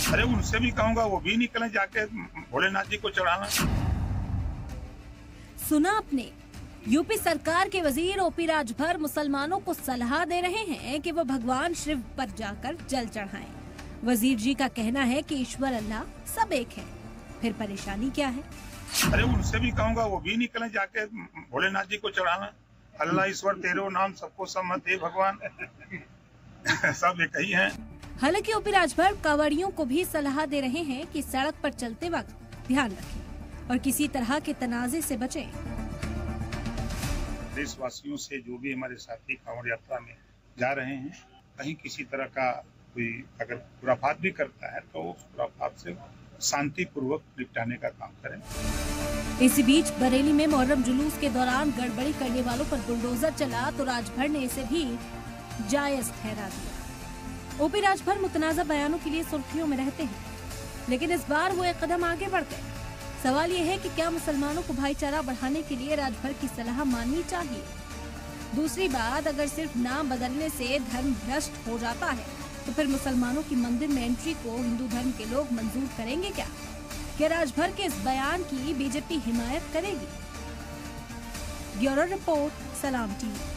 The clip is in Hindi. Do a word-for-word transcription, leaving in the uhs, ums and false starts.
अरे उनसे भी कहूँगा वो भी निकले जाके भोलेनाथ जी को चढ़ाना। सुना आपने, यूपी सरकार के वजीर ओपी राजभर मुसलमानों को सलाह दे रहे हैं कि वो भगवान शिव पर जाकर जल चढ़ाएं। वजीर जी का कहना है कि ईश्वर अल्लाह सब एक है, फिर परेशानी क्या है? अरे उनसे भी कहूँगा वो भी निकले जाके भोलेनाथ जी को चढ़ाना। अल्लाह ईश्वर तेरो नाम सबको सम्मत है भगवान सब एक ही हैं। हालांकि ओपी राजभर कांवड़ियों को भी सलाह दे रहे हैं कि सड़क पर चलते वक्त ध्यान रखें और किसी तरह के तनाजे से बचें। देशवासियों से जो भी हमारे साथी कांवड़ यात्रा में जा रहे हैं, कहीं किसी तरह का कोई अगर खुराफात भी करता है तो उस खुराफात से शांति पूर्वक निपटाने का काम करें। इसी बीच बरेली में मुहर्रम जुलूस के दौरान गड़बड़ी करने वालों पर बुलडोजर चला तो राजभर ने इसे भी जायज ठहरा दिया। ओपी राजभर मुतनाज़ा बयानों के लिए सुर्खियों में रहते हैं, लेकिन इस बार वो एक कदम आगे बढ़ गए। सवाल ये है कि क्या मुसलमानों को भाईचारा बढ़ाने के लिए राजभर की सलाह माननी चाहिए? दूसरी बात, अगर सिर्फ नाम बदलने से धर्म भ्रष्ट हो जाता है तो फिर मुसलमानों की मंदिर में एंट्री को हिंदू धर्म के लोग मंजूर करेंगे क्या? क्या राजभर के इस बयान की बीजेपी हिमायत करेगी? Bureau report, Salaam TV.